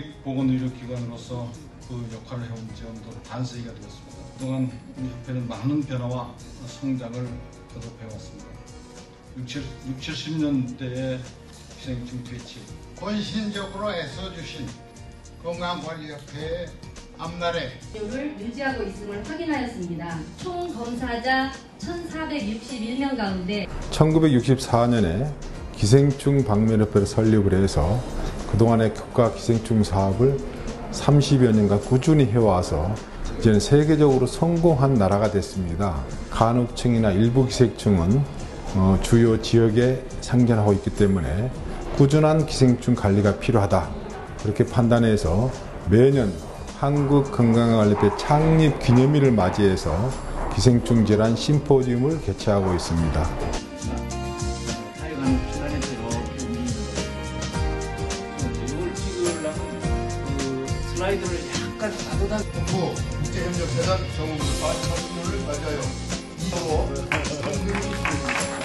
국립보건의료기관으로서 그 역할을 해온 지금도 반세기가 되었습니다. 그동안 우리 협회는 많은 변화와 성장을 거듭해왔습니다. 60, 70년대의 기생충 퇴치, 헌신적으로 애써주신 건강관리협회의 앞날에 를 유지하고 있음을 확인하였습니다. 총 검사자 1,461명 가운데 1964년에 기생충 박멸협회를 설립을 해서 그동안의 국가 기생충 사업을 30여 년간 꾸준히 해와서 이제는 세계적으로 성공한 나라가 됐습니다. 간혹층이나 일부 기생충은 주요 지역에 상존하고 있기 때문에 꾸준한 기생충 관리가 필요하다. 그렇게 판단해서 매년 한국건강관리협회 창립 기념일을 맞이해서 기생충 질환 심포지움을 개최하고 있습니다. 사용하는 시간에서 이렇게 이걸 찍으려면 그 슬라이드를 약간 따뜻한 정부 국제협력재단 정부 40을 맞아요.